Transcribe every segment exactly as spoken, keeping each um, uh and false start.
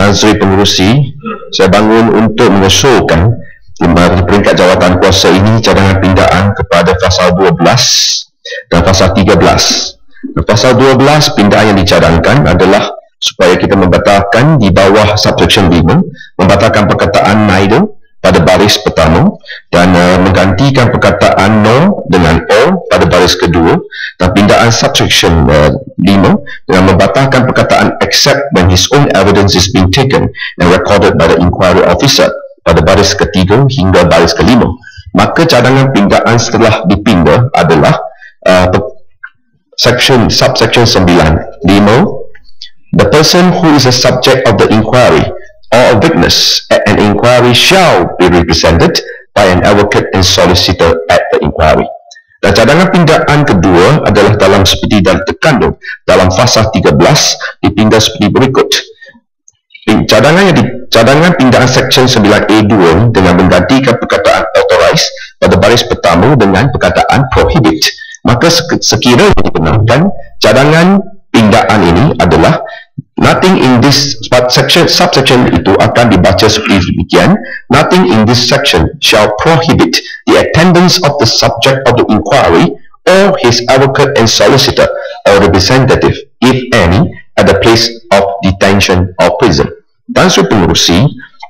Tan Sri Pengerusi, saya bangun untuk mengesyorkan di peringkat jawatan kuasa ini cadangan pindaan kepada pasal dua belas dan pasal tiga belas. Pasal dua belas, pindaan yang dicadangkan adalah supaya kita membatalkan di bawah subsection lima, membatalkan perkataan neither pada baris pertama dan uh, menggantikan perkataan no dengan or pada baris kedua, dan pindaan subsection uh, lima dengan membatalkan perkataan except when his own evidence is being taken and recorded by the inquiry officer pada baris ketiga hingga baris kelima. Maka cadangan pindaan setelah dipindah adalah uh, section subsection sembilan lima, the person who is a subject of the inquiry or a witness at an inquiry shall be represented by an advocate and solicitor at the inquiry. Dan cadangan pindaan kedua adalah dalam seperti dan terkandung dalam fasal tiga belas, dipindah seperti berikut. Cadangan yang di, cadangan pindaan section sembilan A dua dengan menggantikan perkataan authorize pada baris pertama dengan perkataan prohibit. Maka sekiranya dibenarkan, cadangan pindaan ini adalah nothing in this section, subsection itu akan dibaca seperti demikian. Nothing in this section shall prohibit the attendance of the subject of the inquiry or his advocate and solicitor or representative, if any, at the place of detention or prison. Tan Sri Pengerusi,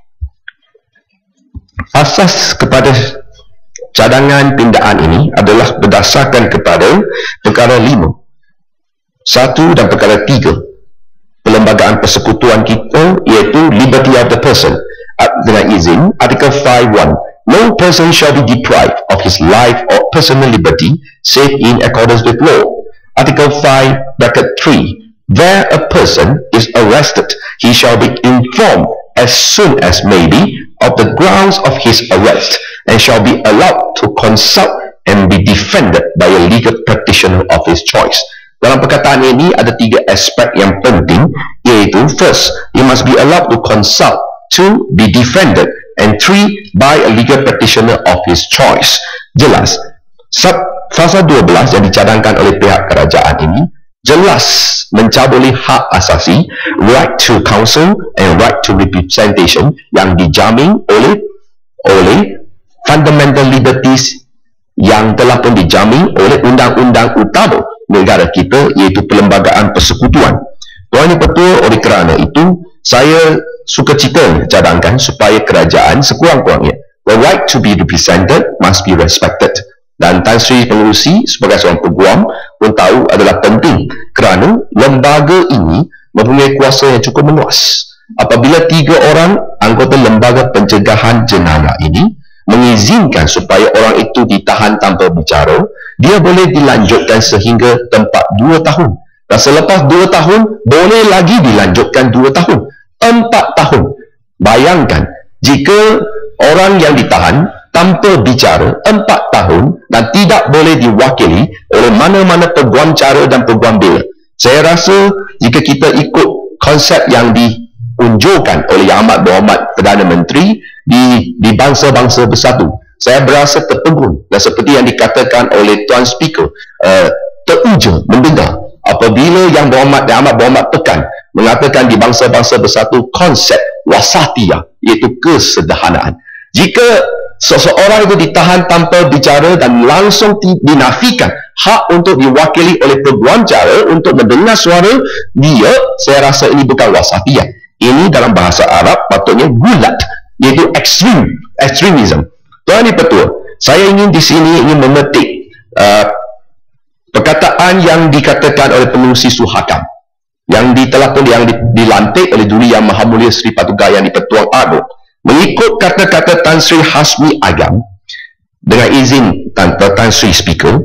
asas kepada cadangan pindaan ini adalah berdasarkan kepada perkara lima, satu dan perkara tiga Perlembagaan Persekutuan kita, iaitu liberty of the person. Dengan izin, artikel lima one, no person shall be deprived of his life or personal liberty save in accordance with law. Artikel five bracket three, where a person is arrested, he shall be informed as soon as may be of the grounds of his arrest and shall be allowed to consult and be defended by a legal practitioner of his choice. Dalam perkataan ini ada tiga aspek yang penting, iaitu first, he must be allowed to consult, two, be defended, and three, by a legal practitioner of his choice. Jelas, sub pasal dua belas yang dicadangkan oleh pihak kerajaan ini jelas mencabuli hak asasi, right to counsel and right to representation yang dijamin oleh oleh fundamental liberties yang telah pun dijamin oleh undang-undang utama negara kita, iaitu Perlembagaan Persekutuan. Tuan Yang Ketua, oleh kerana itu saya suka cita cadangkan supaya kerajaan sekurang-kurangnya, the right to be represented must be respected. Dan Tan Sri Pengerusi sebagai seorang peguam pun tahu adalah penting kerana lembaga ini mempunyai kuasa yang cukup meluas. Apabila tiga orang anggota lembaga pencegahan jenayah ini mengizinkan supaya orang itu ditahan tanpa bicara, dia boleh dilanjutkan sehingga tempat dua tahun. Dan selepas dua tahun, boleh lagi dilanjutkan dua tahun. Empat tahun. Bayangkan, jika orang yang ditahan tanpa bicara empat tahun dan tidak boleh diwakili oleh mana-mana peguam cara dan peguam bela. Saya rasa jika kita ikut konsep yang diunjurkan oleh Yang Amat Berhormat Perdana Menteri di, di bangsa-bangsa bersatu, saya berasa terpegun dan seperti yang dikatakan oleh Tuan Speaker, uh, teruja mendengar apabila Yang Berhormat Yang Amat Berhormat Pekan mengatakan di bangsa-bangsa bersatu konsep wasatiyah, iaitu kesederhanaan. Jika seseorang itu ditahan tanpa bicara dan langsung dinafikan hak untuk diwakili oleh peguam cara untuk mendengar suara dia, saya rasa ini bukan wasatiyah. Ini dalam bahasa Arab patutnya gulat, iaitu ekstrim, ekstremism. Tuan Yang Ketua, saya ingin di sini ingin memetik uh, perkataan yang dikatakan oleh Pengerusi Suhakam yang telah pun yang dilantik oleh Duli Yang Maha Mulia Seri Patugaya Yang di-Pertuan Agong. Mengikut kata-kata Tan Sri Hasmi Agam, dengan izin Tan, Tan Sri Speaker,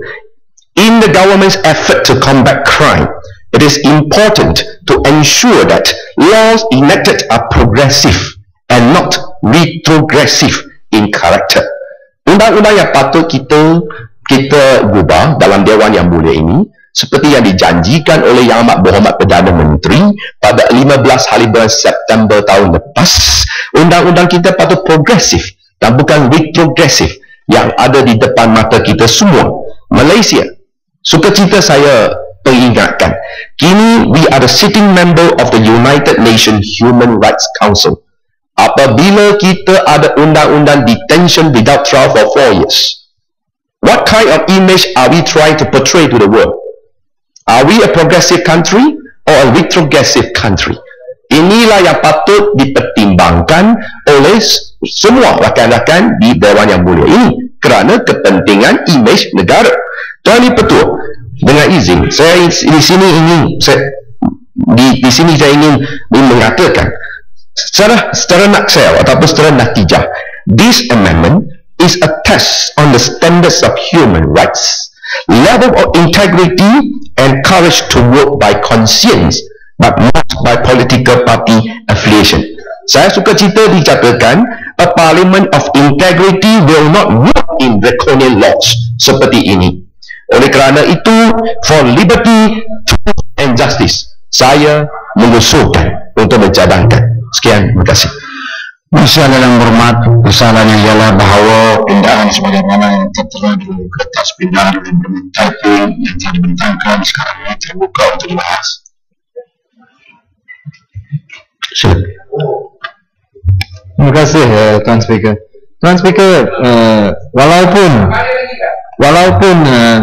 in the government's effort to combat crime, it is important to ensure that laws enacted are progressive and not retrogressive in character. Undang-undang yang patut kita kita gubah dalam Dewan Yang Mulia ini, seperti yang dijanjikan oleh Yang Amat Berhormat Perdana Menteri pada lima belas hari bulan September tahun lepas, undang-undang kita patut progresif dan bukan retrogresif yang ada di depan mata kita semua. Malaysia, sukacita saya peringatkan. Kini we are the sitting member of the United Nations Human Rights Council. Apabila kita ada undang-undang detention without trial for four years, what kind of image are we trying to portray to the world? Are we a progressive country or a retrogressive country? Inilah yang patut dipertimbangkan oleh semua rakan-rakan di Dewan Yang Mulia ini kerana kepentingan imej negara. Tuan Dipertua, dengan izin, saya di sini ingin saya, di, di sini saya ingin mengatakan secara secara naksel ataupun secara natijah, this amendment is a test on the standards of human rights, level of integrity and courage to work by conscience but not by political party affiliation. Saya suka cerita dicatakan a parliament of integrity will not work in draconian laws seperti ini. Oleh kerana itu, for liberty, truth and justice, saya mengusulkan untuk mencadangkan. Sekian, terima kasih. Masyaallah dalam hormat, kesalahannya ialah bahawa pindahan sebagaimana yang tertera di kertas pindahan oleh Berman Typing yang telah dibentangkan sekarang ini terbuka untuk dibahas. Silakan. Terima kasih uh, Tuan Speaker. Tuan Speaker, uh, walaupun walaupun um,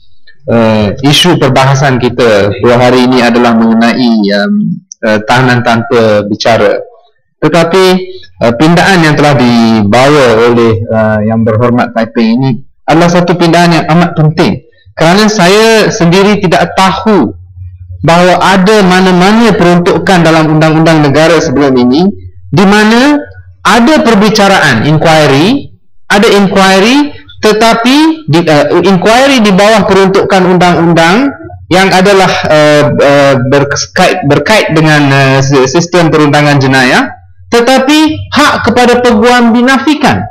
uh, isu perbahasan kita dua hari ini adalah mengenai um, uh, tahanan tanpa bicara, tetapi uh, pindaan yang telah dibawa oleh uh, yang berhormat Taiping ini adalah satu pindaan yang amat penting, kerana saya sendiri tidak tahu bahawa ada mana-mana peruntukan dalam undang-undang negara sebelum ini di mana ada perbicaraan inquiry, ada inquiry tetapi di, uh, inquiry di bawah peruntukan undang-undang yang adalah uh, uh, berkait, berkait dengan uh, sistem perundangan jenayah, tetapi hak kepada peguam dinafikan.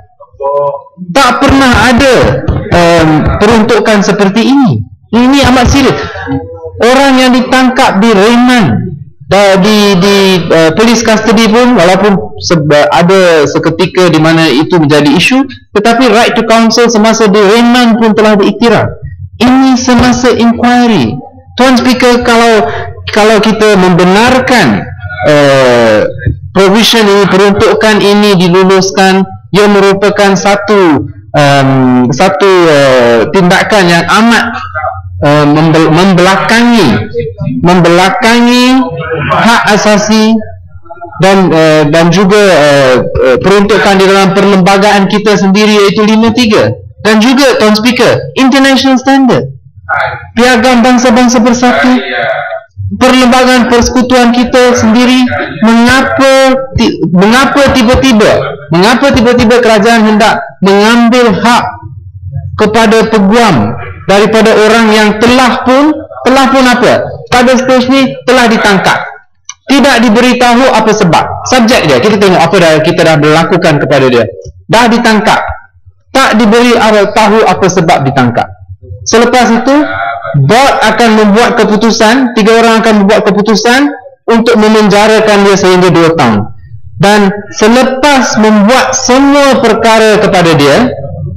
Tak pernah ada um, peruntukan seperti ini. Ini amat serius. Orang yang ditangkap di remand di di uh, police custody pun, walaupun seba, ada seketika di mana itu menjadi isu, tetapi right to counsel semasa di remand pun telah diiktiraf. Ini semasa inquiry. Tuan Speaker, kalau kalau kita membenarkan uh, provision ini, peruntukan ini diluluskan, ia merupakan satu um, satu uh, tindakan yang amat Uh, membel membelakangi membelakangi hak asasi dan uh, dan juga uh, uh, peruntukan di dalam perlembagaan kita sendiri, iaitu lima tiga, dan juga Tuan Speaker, international standard, piagam bangsa-bangsa bersatu, perlembagaan persekutuan kita sendiri. Mengapa ti mengapa tiba-tiba mengapa tiba-tiba kerajaan hendak mengambil hak kepada peguam daripada orang yang telah pun telah pun apa pada stage ni telah ditangkap, tidak diberitahu apa sebab. Subjek dia, kita tengok apa dah kita dah berlakukan kepada dia, dah ditangkap, tak diberi tahu apa sebab ditangkap. Selepas itu board akan membuat keputusan, tiga orang akan membuat keputusan untuk memenjarakan dia sehingga dua tahun, dan selepas membuat semua perkara kepada dia,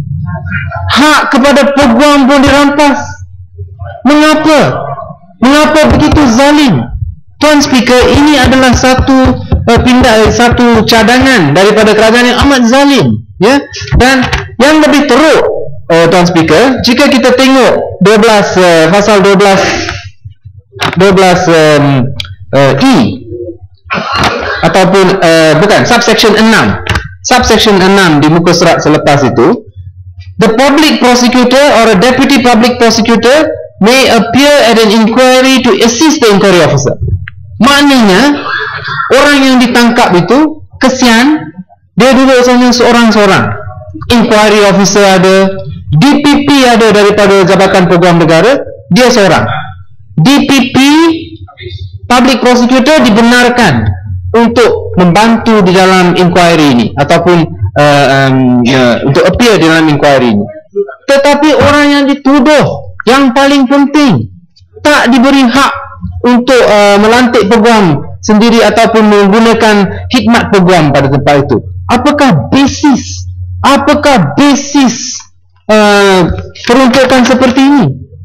hak kepada peguam pun dirampas. Mengapa? Mengapa begitu zalim? Tuan Speaker, ini adalah satu uh, pindah satu cadangan daripada kerajaan yang amat zalim, ya. Dan yang lebih teruk, uh, Tuan Speaker, jika kita tengok dua belas uh, pasal dua belas dua belas um, uh, E ataupun uh, bukan subsection enam, subsection enam di muka surat selepas itu, the public prosecutor or a deputy public prosecutor may appear at an inquiry to assist the inquiry officer. Maknanya, orang yang ditangkap itu, kesian, dia duduk saja seorang-seorang. Inquiry officer ada, D P P ada daripada Jabatan Peguam Negara, dia seorang. D P P, public prosecutor, dibenarkan untuk membantu di dalam inquiry ini, ataupun Uh, um, uh, untuk appear di dalam inquiry ini. Tetapi orang yang dituduh, yang paling penting, tak diberi hak untuk uh, melantik peguam sendiri ataupun menggunakan khidmat peguam pada tempat itu. Apakah basis Apakah basis uh, peruntukan seperti ini?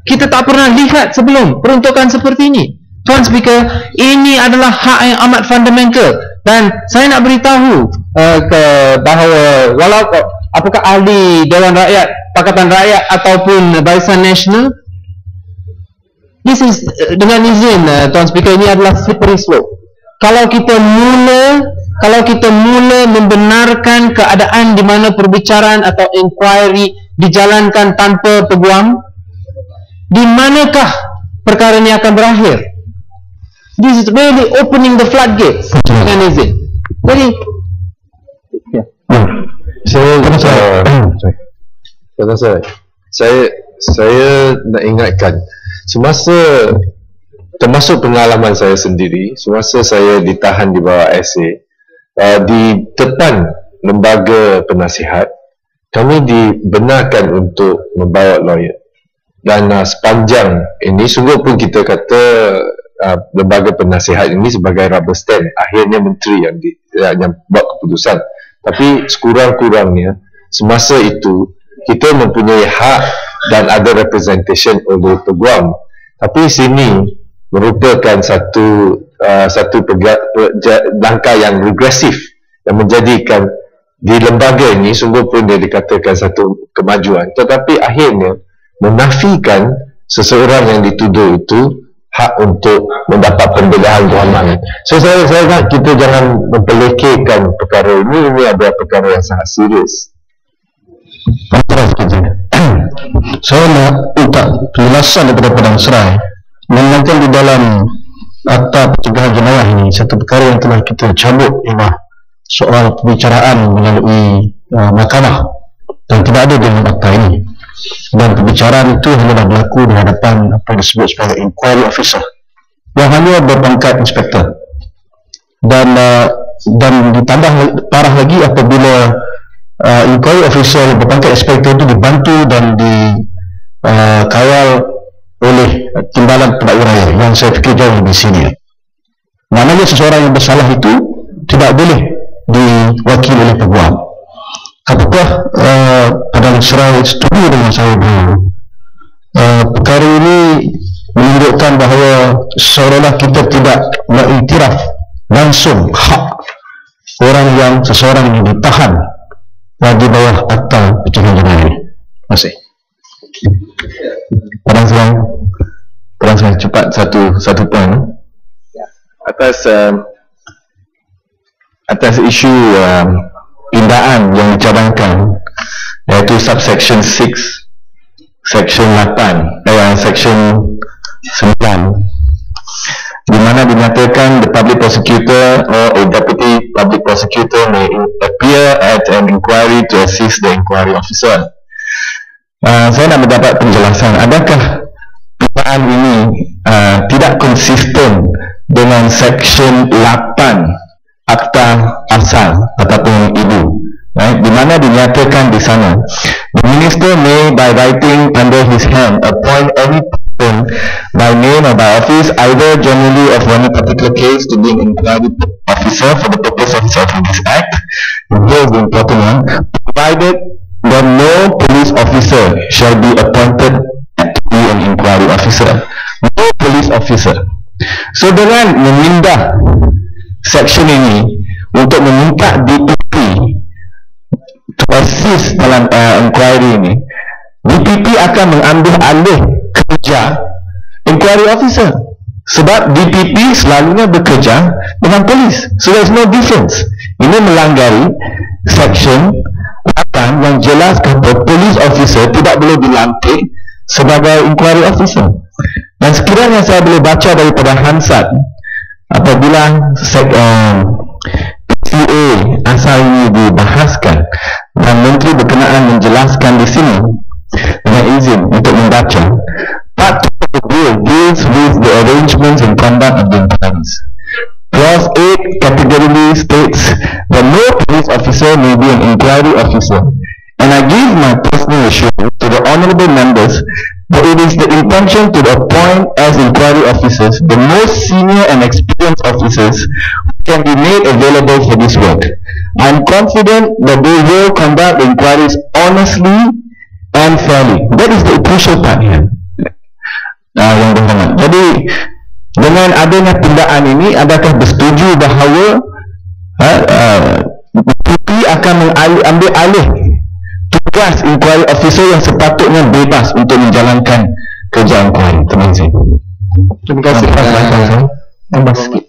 kita tak pernah lihat sebelum peruntukan seperti ini. Tuan Speaker, ini adalah hak yang amat fundamental, dan saya nak beritahu uh, ke bahawa walau apakah ahli Dewan Rakyat, Pakatan Rakyat ataupun Barisan Nasional, this is, dengan izin uh, Tuan Speaker, ini adalah slippery slope. Kalau kita mula kalau kita mula membenarkan keadaan di mana perbicaraan atau inquiry dijalankan tanpa peguam, di manakah perkara ini akan berakhir? This is really opening the floodgates. Dengan izin. Jadi, ya. Saya saya saya saya saya nak ingatkan, semasa termasuk pengalaman saya sendiri, semasa saya ditahan di bawah S A, uh, di depan lembaga penasihat, kami dibenarkan untuk membawa lawyer. Dan uh, sepanjang ini, sungguh pun kita kata uh, lembaga penasihat ini sebagai rubber stamp, akhirnya menteri yang, di, yang buat keputusan. Tapi sekurang-kurangnya, semasa itu kita mempunyai hak dan ada representation oleh peguam. Tapi sini merupakan satu uh, satu pega, peja, langkah yang regresif yang menjadikan di lembaga ini sungguh pun dia dikatakan satu kemajuan, tetapi akhirnya menafikan seseorang yang dituduh itu hak untuk mendapat pembelaan keamanan. So saya saya nak kita jangan mempelekehkan perkara ini. Ini adalah perkara yang sangat serius. Saya nak minta penjelasan daripada Padang Serai mengenai di dalam Akta Pencegahan Jenayah ini satu perkara yang telah kita cabut ialah soal pembicaraan melalui uh, mahkamah, dan tidak ada dalam akta ini, dan pembicaraan itu hanya berlaku di hadapan apa yang disebut sebagai inquiry officer yang hanya berpangkat inspektor, dan uh, dan ditambah parah lagi apabila uh, inquiry officer berpangkat inspektor itu dibantu dan dikawal uh, oleh timbalan pendakwa raya yang saya fikir jauh lebih senior. Maknanya seseorang yang bersalah itu tidak boleh diwakili oleh peguam. Apakah uh, Padang Serai setuju dengan saya bahawa uh, perkara ini menunjukkan bahawa seolah-olah kita tidak mengiktiraf langsung hak orang yang seseorang yang ditahan di bawah Akta Pencegahan Jenayah ini? Terima kasih. Padang Serai, Padang Serai cepat satu satu poin atas uh, atas isu uh, pindaan yang dicadangkan, iaitu subsection enam, section lapan dan section sembilan, di mana dinyatakan the public prosecutor or a deputy public prosecutor may appear at an inquiry to assist the inquiry officer. Uh, saya nak mendapat penjelasan, adakah pindaan ini uh, tidak konsisten dengan section lapan Akta Asal ataupun Ibu, right? Di mana dinyatakan di sana, the minister may by writing under his hand appoint any person by name or by office, either generally of one particular case to be an inquiry officer for the purpose of serving this act. Here is the important one: provided that no police officer shall be appointed to be an inquiry officer. No police officer. So dengan memindah section ini untuk meminta D P P to assist dalam uh, inquiry ini, D P P akan mengambil alih kerja inquiry officer, sebab D P P selalunya bekerja dengan polis. So there is no difference. Ini melanggari section lapan yang jelas kata police officer tidak boleh dilantik sebagai inquiry officer. Dan sekiranya saya boleh baca daripada Hansard, apabila sek, um, P C A asal ini dibahaskan dan menteri berkenaan menjelaskan di sini, dengan izin untuk membaca, part two of the bill deals with the arrangements and conduct of the inquiries. Clause eight categorically states that no police officer may be an inquiry officer, and I give my personal assurance to the honourable members that it is the intention to appoint as inquiry officers the most senior and experienced officers who can be made available for this work. I am confident that they will conduct the inquiries honestly and fairly. That is the crucial part here. uh, yang berhormat. Jadi dengan adanya pindaan ini, adakah bersetuju bahawa uh, uh, P P akan mengalih, ambil alih tugas inquiry officer yang sepatutnya bebas untuk menjalankan kerja inquiry? Terima kasih. Terima kasih. Tambah sikit.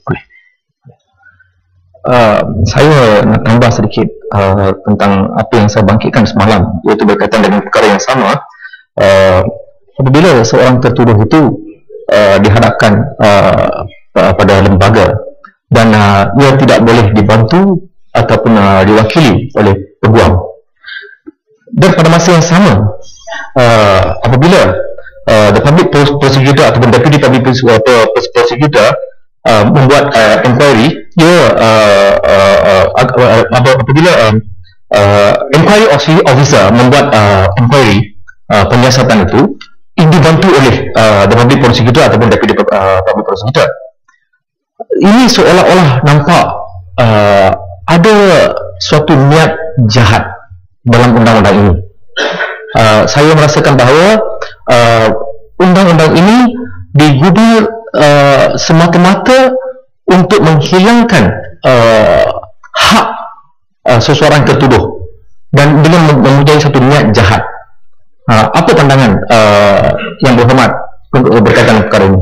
Uh, saya nak tambah sedikit uh, tentang apa yang saya bangkitkan semalam, iaitu berkaitan dengan perkara yang sama. Uh, apabila seorang tertuduh itu uh, dihadapkan uh, pada lembaga dan uh, ia tidak boleh dibantu ataupun uh, diwakili oleh peguam, dan pada masa yang sama uh, apabila uh, the public prosecutor ataupun deputy public prosecutor uh, membuat uh, inquiry, dia uh, uh, uh, uh, apabila uh, uh, inquiry officer membuat uh, inquiry uh, penyiasatan itu, ini dibantu oleh uh, the public prosecutor ataupun deputy uh, public prosecutor. Ini seolah-olah nampak uh, ada suatu niat jahat dalam undang-undang ini. Uh, saya merasakan bahawa uh, undang-undang ini digubir uh, semata-mata untuk menghilangkan uh, hak uh, seseorang tertuduh dan dengan mempunyai satu niat jahat. Uh, apa pandangan uh, yang berhormat untuk berkaitan dengan perkara ini?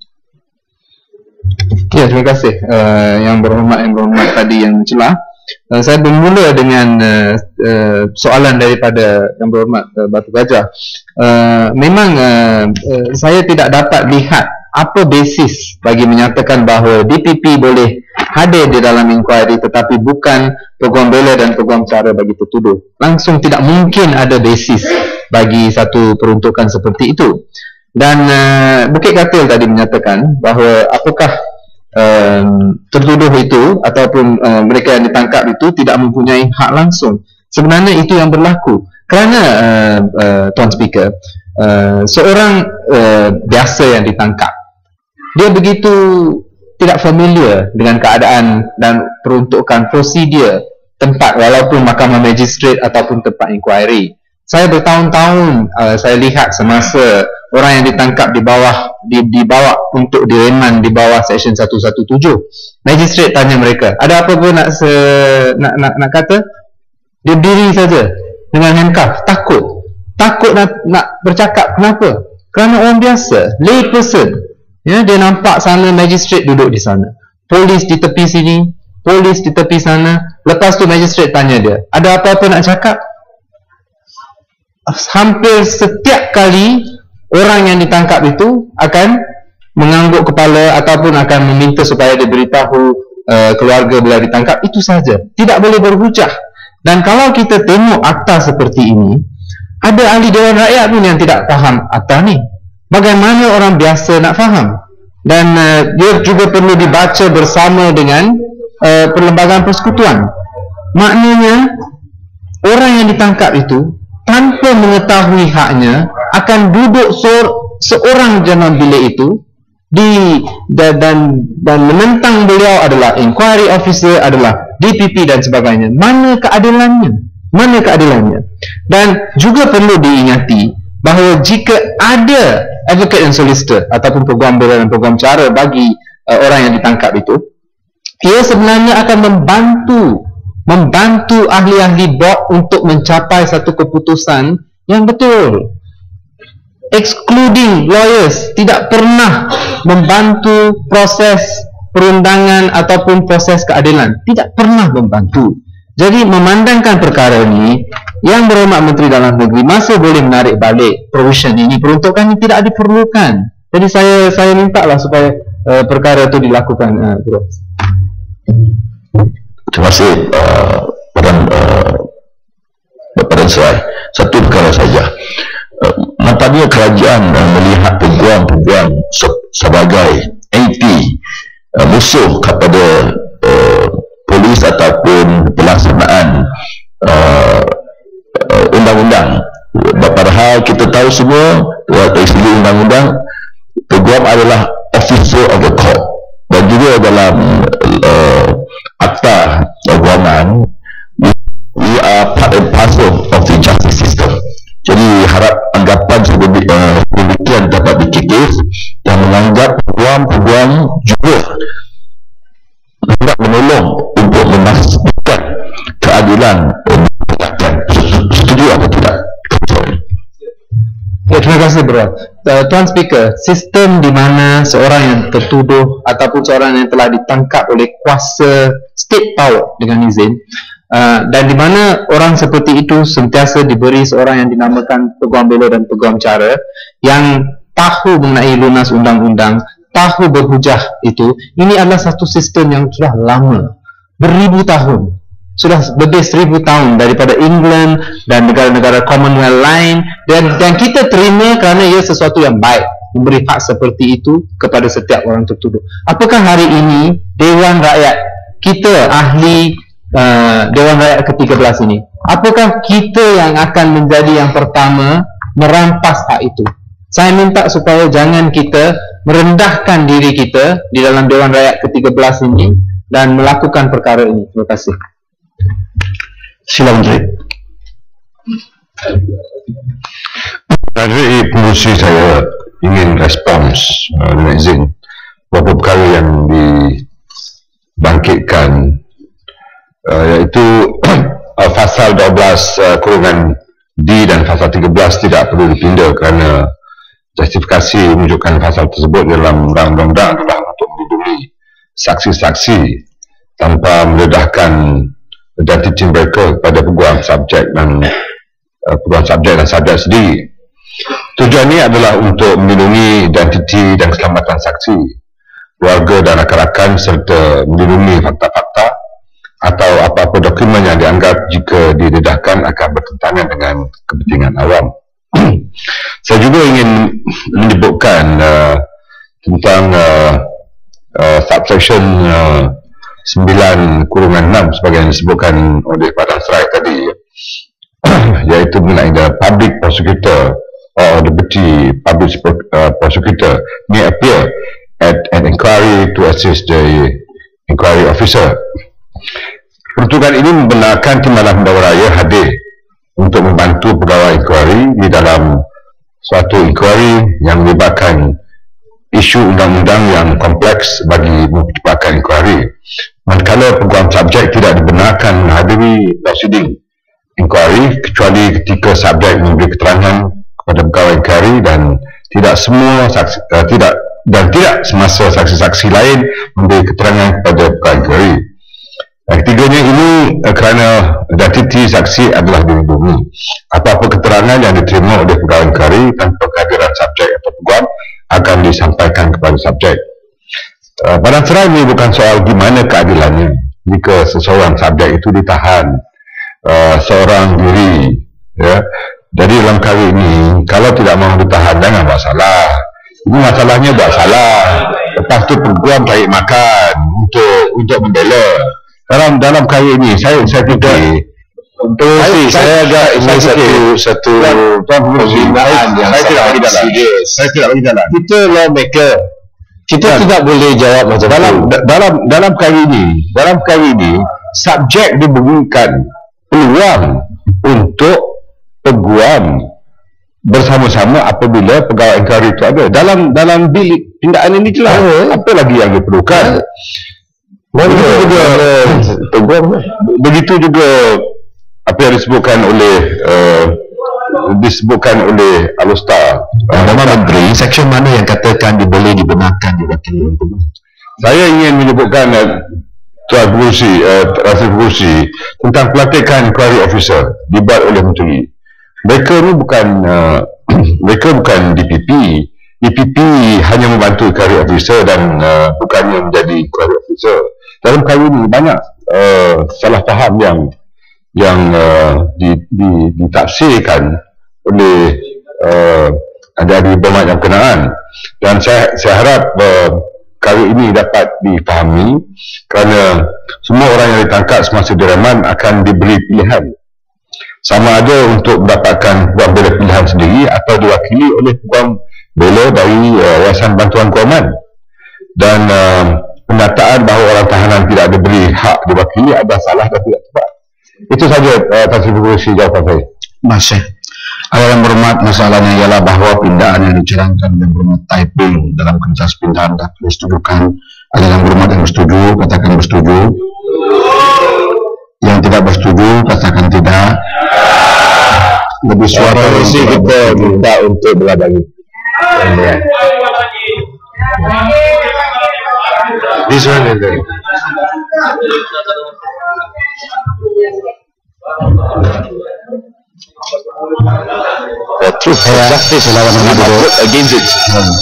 Ya, terima kasih uh, yang berhormat yang berhormat tadi yang mencelah. Uh, saya bermula dengan uh, uh, soalan daripada yang berhormat uh, Batu Gajah. Uh, memang uh, uh, saya tidak dapat lihat apa basis bagi menyatakan bahawa D P P boleh hadir di dalam inquiry tetapi bukan peguam bela dan peguam cara bagi tertuduh. Langsung tidak mungkin ada basis bagi satu peruntukan seperti itu. Dan uh, Bukit Katil tadi menyatakan bahawa apakah uh, tertuduh itu ataupun uh, mereka yang ditangkap itu tidak mempunyai hak langsung. Sebenarnya itu yang berlaku kerana uh, uh, Tuan Speaker, uh, seorang uh, biasa yang ditangkap, dia begitu tidak familiar dengan keadaan dan peruntukan prosedur tempat, walaupun mahkamah magistrate ataupun tempat inquiry. Saya bertahun-tahun uh, saya lihat semasa orang yang ditangkap di bawah di, dibawa untuk direman di bawah seksyen seratus tujuh belas. Magistrate tanya mereka, ada apa pun nak se, nak, nak nak kata? Dia berdiri saja dengan handcuff, takut. Takut nak nak bercakap. Kenapa? Kerana orang biasa, lay person. Ya, dia nampak sana magistrate duduk di sana, polis di tepi sini, polis di tepi sana. Lepas tu magistrate tanya dia, ada apa-apa nak cakap? Hampir setiap kali orang yang ditangkap itu akan mengangguk kepala ataupun akan meminta supaya diberitahu uh, keluarga bila ditangkap. Itu saja, tidak boleh berhujah. Dan kalau kita tengok akta seperti ini, ada ahli Dewan Rakyat pun yang tidak faham akta ni. Bagaimana orang biasa nak faham? Dan uh, dia juga perlu dibaca bersama dengan uh, perlembagaan persekutuan. Maknanya orang yang ditangkap itu tanpa mengetahui haknya akan duduk so, seorang dalam bilik itu di dan, dan dan menentang beliau adalah inquiry officer, adalah D P P dan sebagainya. Mana keadilannya? Mana keadilannya? Dan juga perlu diingati bahawa jika ada advocate and solicitor ataupun peguam bela dan peguam cara bagi uh, orang yang ditangkap itu, ia sebenarnya akan membantu membantu ahli-ahli B O K untuk mencapai satu keputusan yang betul. Excluding lawyers tidak pernah membantu proses perundangan ataupun proses keadilan, tidak pernah membantu. Jadi memandangkan perkara ini, yang berhormat Menteri Dalam Negeri masih boleh menarik balik provision ini, peruntukan ini tidak diperlukan. Jadi saya saya minta lah supaya uh, perkara itu dilakukan. Uh, Terima kasih uh, Badan uh, Badan Serai. Satu perkara saja. Uh, nampaknya kerajaan uh, melihat peguam-peguam se sebagai anti uh, musuh kepada uh, polis ataupun pelaksanaan undang-undang. Uh, Padahal kita tahu semua dari segi undang-undang, peguam adalah officer of the court, dan juga dalam uh, akta keguaman, we are part and parcel of the justice system. Jadi harap anggapan sedemikian dapat dikikis kasih bro. Uh, Tuan Speaker, sistem di mana seorang yang tertuduh ataupun seorang yang telah ditangkap oleh kuasa state power dengan izin, uh, dan di mana orang seperti itu sentiasa diberi seorang yang dinamakan peguam bela dan peguam cara yang tahu mengenai lunas undang-undang, tahu berhujah itu, ini adalah satu sistem yang sudah lama, beribu tahun. Sudah lebih seribu tahun daripada England dan negara-negara Commonwealth lain, dan, dan kita terima kerana ia sesuatu yang baik, memberi hak seperti itu kepada setiap orang tertuduh. Apakah hari ini Dewan Rakyat kita, ahli uh, Dewan Rakyat ke tiga belas ini, apakah kita yang akan menjadi yang pertama merampas hak itu? Saya minta supaya jangan kita merendahkan diri kita di dalam Dewan Rakyat ke tiga belas ini dan melakukan perkara ini. Terima kasih. Sila Menteri. Dari pengurusi saya ingin respons uh, dengan izin beberapa perkara yang dibangkitkan, uh, iaitu uh, pasal dua belas uh, kurungan D dan pasal tiga belas tidak perlu dipindah kerana justifikasi menunjukkan pasal tersebut dalam undang-undang adalah untuk melindungi saksi-saksi tanpa mendedahkan identiti mereka kepada peguam subjek dan uh, peguam subjek dan subjek sendiri. Tujuan ini adalah untuk melindungi identiti dan keselamatan saksi, keluarga dan rakan-rakan serta melindungi fakta-fakta atau apa-apa dokumen yang dianggap jika didedahkan akan bertentangan dengan kepentingan awam. Saya juga ingin menyebutkan uh, tentang uh, uh, subsection uh, sembilan kurungan enam sebagai yang disebutkan oleh Padang Serai tadi, iaitu mengenai the public prosecutor or deputy public uh, prosecutor may appear at an inquiry to assist the inquiry officer. Peruntukan ini membenarkan Timbalan Pendahulu Raya hadir untuk membantu pegawai inquiry di dalam suatu inquiry yang melibatkan isu undang-undang yang kompleks bagi mempercepatkan inquiry. Manakala peguam subjek tidak dibenarkan menghadiri proceeding inquiry kecuali ketika subjek memberi keterangan kepada pegawai inquiry dan tidak semua saksi, uh, tidak dan tidak semasa saksi-saksi lain memberi keterangan kepada pegawai inquiry. Dan ketiganya ini uh, kerana identiti saksi adalah dilindungi. Apa-apa keterangan yang diterima oleh pegawai inquiry tanpa kehadiran subjek atau peguam akan disampaikan kepada subjek. Uh, Padang Serai ini bukan soal di mana keadilannya jika seseorang subjek itu ditahan uh, seorang diri, ya. Jadi dalam kali ini kalau tidak mahu ditahan jangan buat salah. Ini masalahnya buat salah. Lepas tu peguam cari makan untuk untuk membela. Dalam dalam kali ini saya saya fikir untuk saya, saya agak ini satu satu pembinaan yang saya tidak bagi jalan. Saya tidak bagi jalan. Kita lawmaker. Kita dan tidak boleh jawab macam dalam itu. dalam dalam kali ini, dalam kali ini subjek diberikan peluang untuk peguam bersama-sama apabila pegawai inquiry itu ada. Dalam dalam bilik tindakan ini jelas. Oh, apa lagi yang diperlukan? Begitu juga peguam. Begitu juga apa yang disebutkan oleh uh, disebutkan oleh Alustar. Nama Menteri, section mana yang katakan boleh dibenarkan diwakili untuk? Saya ingin menyebutkan uh, Tuan Pengurusi, uh, Rasul Pengurusi tentang pelantikan inquiry officer dibuat oleh Menteri. Mereka ni bukan uh, mereka bukan D P P. D P P hanya membantu inquiry officer dan uh, bukannya menjadi inquiry officer. Dalam kali ini banyak uh, salah faham yang yang uh, di, di, ditafsirkan oleh uh, adik-adik bermak yang berkenaan, dan saya saya harap uh, kali ini dapat difahami kerana semua orang yang ditangkap semasa direman akan diberi pilihan sama ada untuk mendapatkan peguam bela pilihan sendiri atau diwakili oleh peguam bela dari uh, Yayasan Bantuan Kewangan, dan uh, penyataan bahawa orang tahanan tidak diberi hak diwakili adalah salah dan tidak tepat. Itu saja uh, Tasri Pengurusi jawapan saya. Masih. Yang berhormat, masalahnya ialah bahawa pindaan yang dicanangkan yang berhormat typing dalam kertas pindaan dapat disetujukan. Ada yang berhormat yang bersetuju, katakan bersetuju. Yang tidak bersetuju, katakan tidak. lebih suara mesti kita minta untuk belah bagi. This one and then. The truth and justice lawan hidup against it.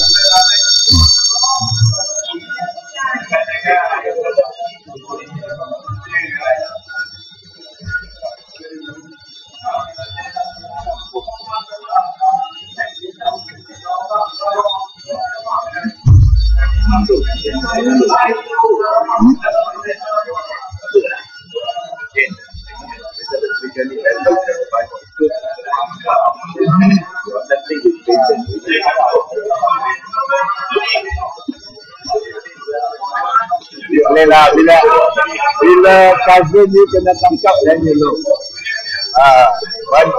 Bila bila bila cousin ni kena tangkap dan you know. Ah, one,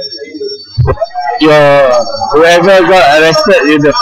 your whoever got arrested, you know.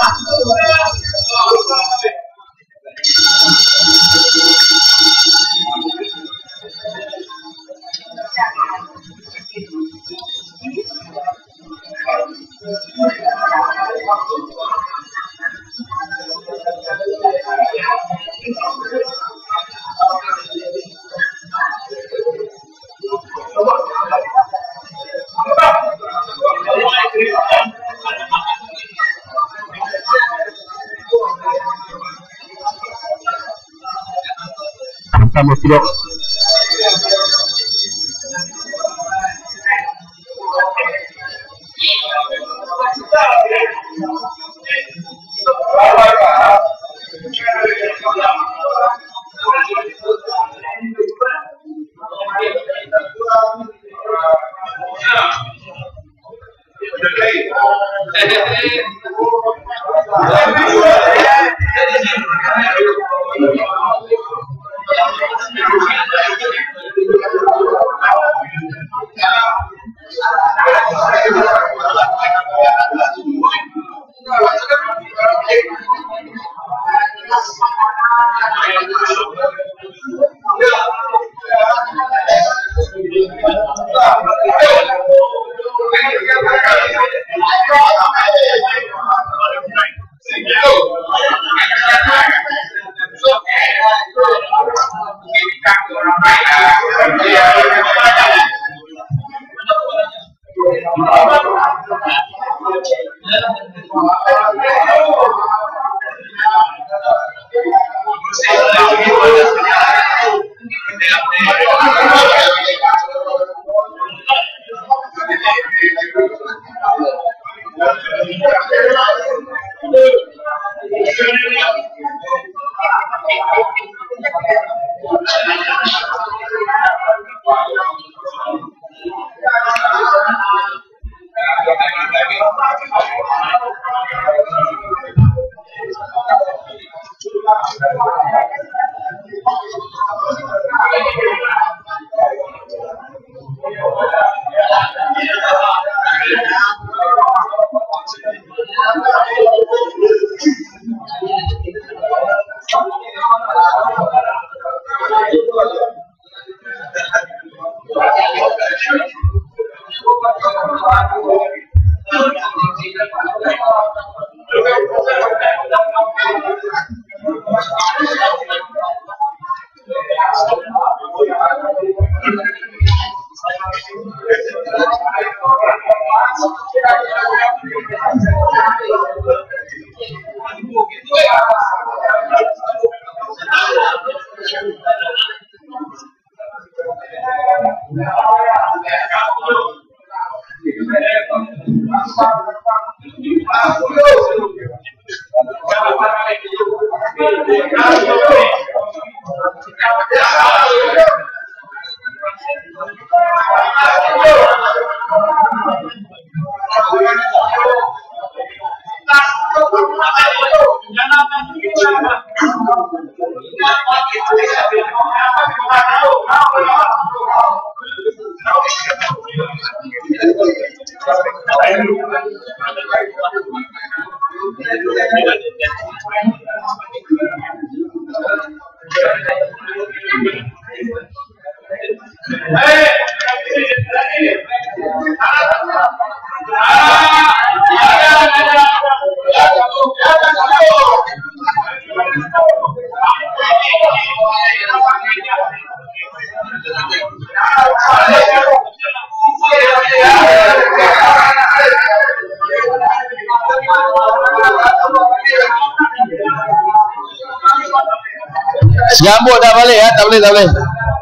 Sama tidak. Hey! Nyambut dah balik ya, tak boleh, tak boleh.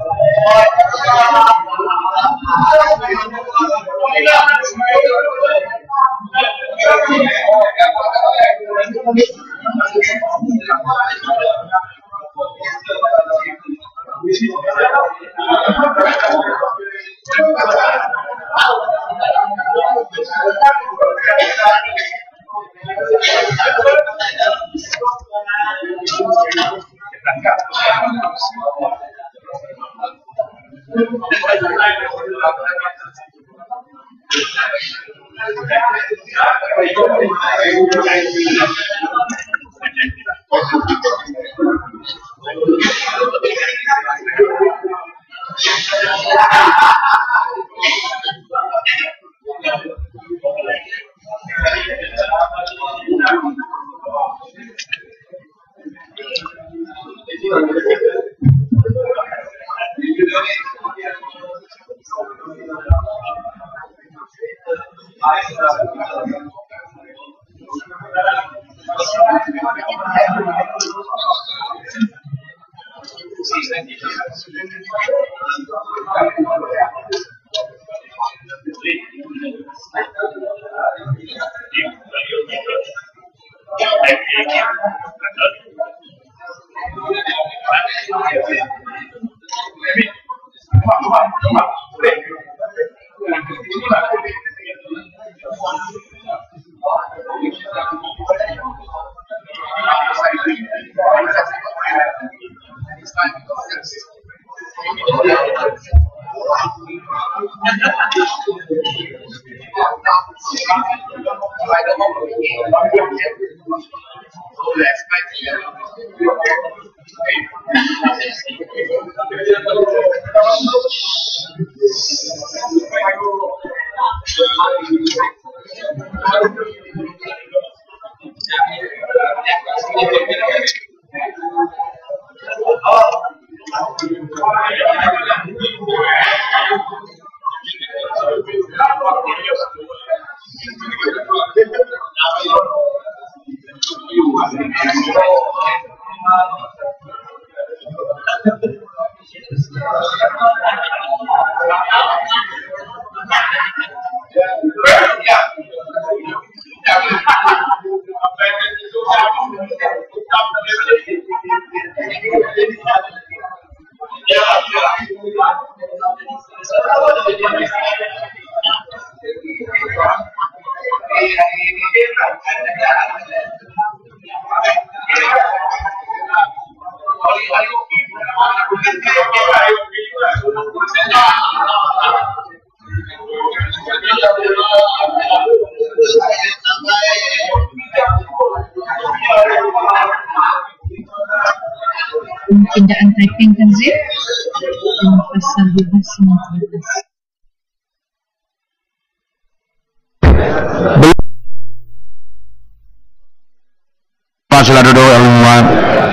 Pindaan typing kan Zee? Pasal bebas sembilan belas. Pak sila duduk ilmuwan.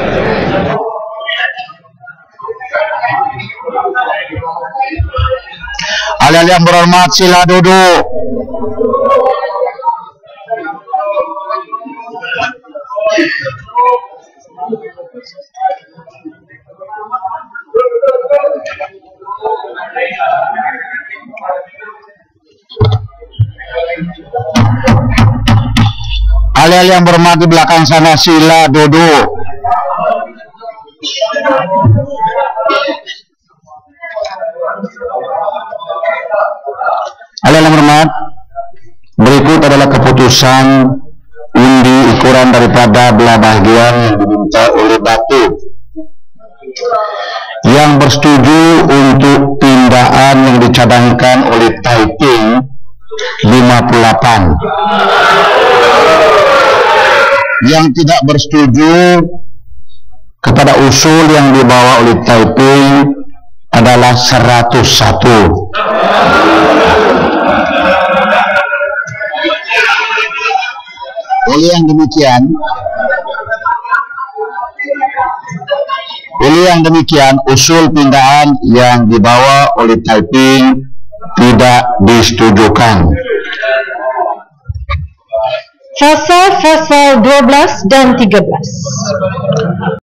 Alih-alih yang berhormat sila duduk. Alih-alih yang berhormat di belakang sana sila duduk. Alih-alih yang berhormat, berikut adalah keputusan undi ukuran daripada belah bahagian yang diminta oleh Batu. Yang bersetuju untuk pindaan yang dicadangkan oleh typing lima puluh delapan. Yang tidak bersetuju kepada usul yang dibawa oleh typing adalah seratus satu. Oleh yang demikian, oleh yang demikian usul pindaan yang dibawa oleh typing tidak disetujukan. Pasal pasal dua belas dan tiga belas.